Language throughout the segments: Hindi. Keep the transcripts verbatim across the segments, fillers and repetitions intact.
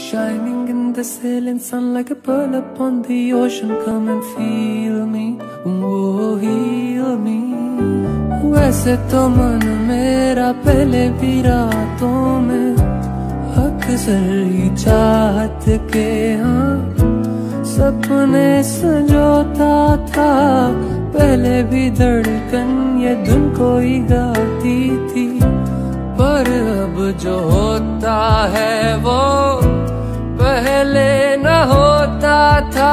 shining in the ceiling sun like a pearl upon the ocean. Come and feel me, oh heal me. वैसे तो मन मेरा पहले भी रातों में अक्सर ही चाहत के हाँ सपने संजोता था। पहले भी धड़कन ये धुन कोई गाती थी, पर अब जो होता है वो पहले न होता था।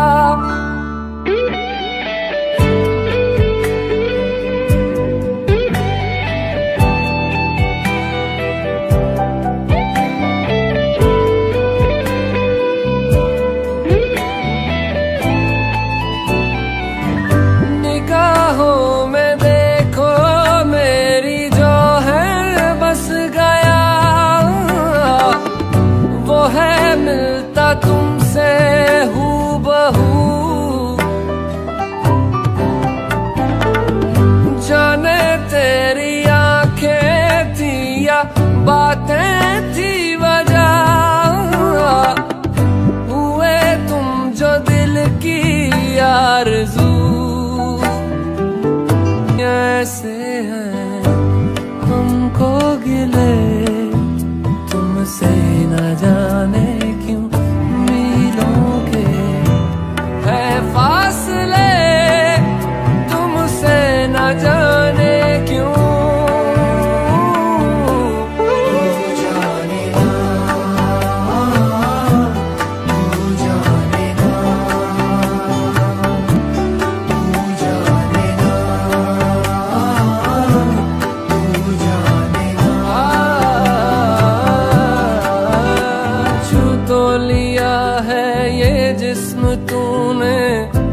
निगाहों में देखो मेरी जो है बस गया, वो है मिलता तुमसे हूबहू। जाने तेरी आंखें थी या बातें थी वजह, हुए तुम जो दिल की आरज़ू। ऐसे हैं हमको गिले तुमसे न जाने क्यों, मीलों के है फासले तुमसे न जाने क्यों। लिया है ये जिस्म तूने